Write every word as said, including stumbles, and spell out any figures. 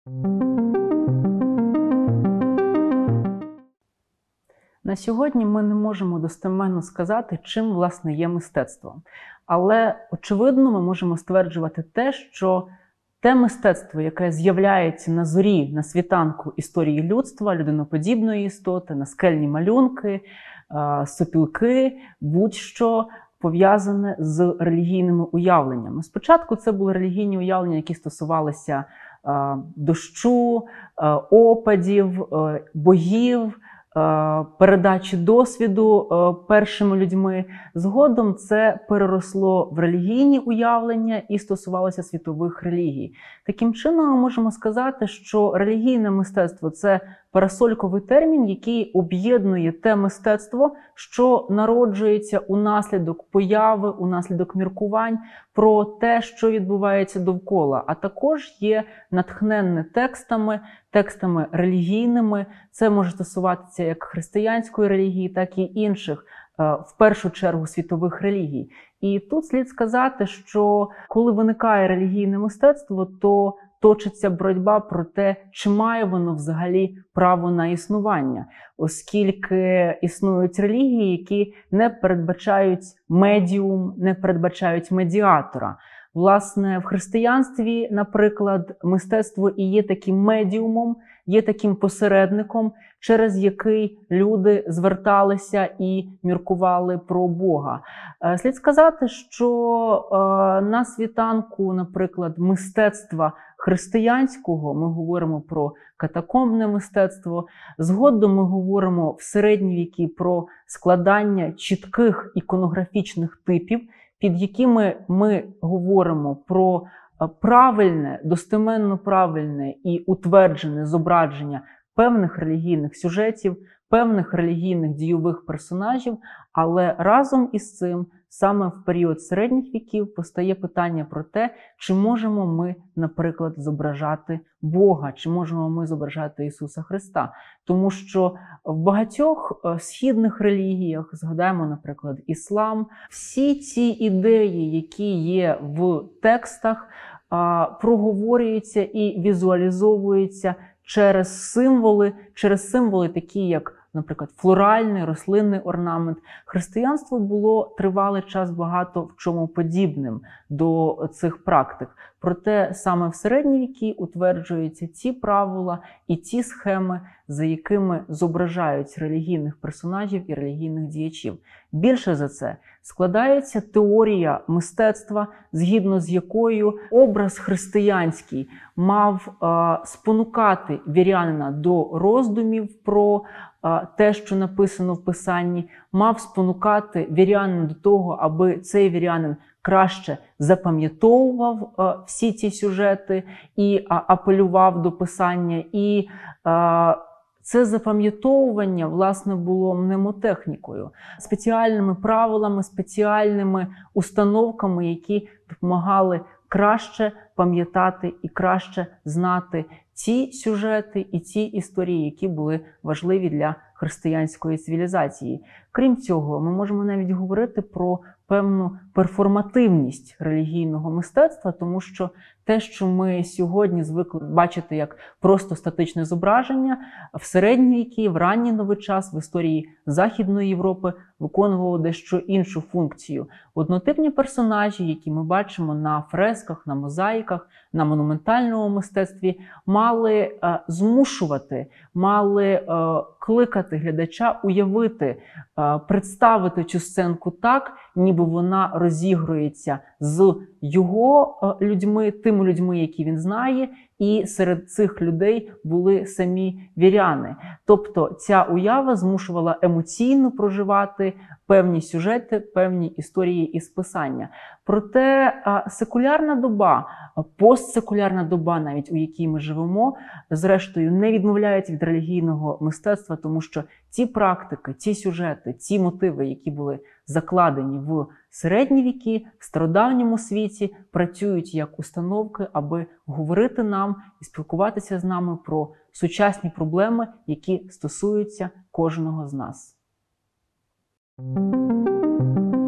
На сьогодні ми не можемо достеменно сказати, чим, власне, є мистецтво. Але, очевидно, ми можемо стверджувати те, що те мистецтво, яке з'являється на зорі, на світанку історії людства, людиноподібної істоти, наскельні малюнки, сопілки, будь-що пов'язане з релігійними уявленнями. Спочатку це були релігійні уявлення, які стосувалися дощу, опадів, богів, передачі досвіду першими людьми. Згодом це переросло в релігійні уявлення і стосувалося світових релігій. Таким чином, ми можемо сказати, що релігійне мистецтво – це парасольковий термін, який об'єднує те мистецтво, що народжується унаслідок появи, унаслідок міркувань про те, що відбувається довкола, а також є натхненне текстами, текстами релігійними. Це може стосуватися як християнської релігії, так і інших, в першу чергу, світових релігій. І тут слід сказати, що коли виникає релігійне мистецтво, то точиться боротьба про те, чи має воно взагалі право на існування, оскільки існують релігії, які не передбачають медіум, не передбачають медіатора. Власне, в християнстві, наприклад, мистецтво і є таким медіумом, є таким посередником, через який люди зверталися і міркували про Бога. Слід сказати, що на світанку, наприклад, мистецтва християнського, ми говоримо про катакомбне мистецтво, згодом ми говоримо в середні віки про складання чітких іконографічних типів, під якими ми говоримо про правильне, достеменно правильне і утверджене зображення певних релігійних сюжетів, певних релігійних дійових персонажів, але разом із цим саме в період середніх віків постає питання про те, чи можемо ми, наприклад, зображати Бога, чи можемо ми зображати Ісуса Христа. Тому що в багатьох східних релігіях, згадаємо, наприклад, іслам, всі ці ідеї, які є в текстах, проговорюються і візуалізовуються через символи, через символи такі, як, наприклад, флоральний, рослинний орнамент. Християнство було тривалий час багато в чому подібним до цих практик. Проте саме в середні віки утверджуються ті правила і ті схеми, за якими зображають релігійних персонажів і релігійних діячів. Більше за це, складається теорія мистецтва, згідно з якою образ християнський мав е, спонукати вірянина до роздумів про е, те, що написано в Писанні, мав спонукати вірянина до того, аби цей вірянин краще запам'ятовував е, всі ці сюжети і е, апелював до Писання. І е, це запам'ятовування, власне, було мнемотехнікою, спеціальними правилами, спеціальними установками, які допомагали краще пам'ятати і краще знати ці сюжети і ці історії, які були важливі для християнської цивілізації. Крім цього, ми можемо навіть говорити про певну перформативність релігійного мистецтва, тому що те, що ми сьогодні звикли бачити як просто статичне зображення, в середні віки, в ранній новий час, в історії Західної Європи виконувало дещо іншу функцію. Однотипні персонажі, які ми бачимо на фресках, на мозаїках, на монументальному мистецтві, мали е, змушувати, мали е, кликати глядача уявити, е, представити цю сценку так, ніби вона розігрується з його е, людьми, тими людьми, які він знає, і серед цих людей були самі віряни. Тобто ця уява змушувала емоційно проживати певні сюжети, певні історії із Писання. Проте секулярна доба, постсекулярна доба, навіть у якій ми живемо, зрештою не відмовляється від релігійного мистецтва, тому що ці практики, ці сюжети, ці мотиви, які були закладені в середні віки, в стародавньому світі, працюють як установки, аби говорити нам і спілкуватися з нами про сучасні проблеми, які стосуються кожного з нас. Thank you.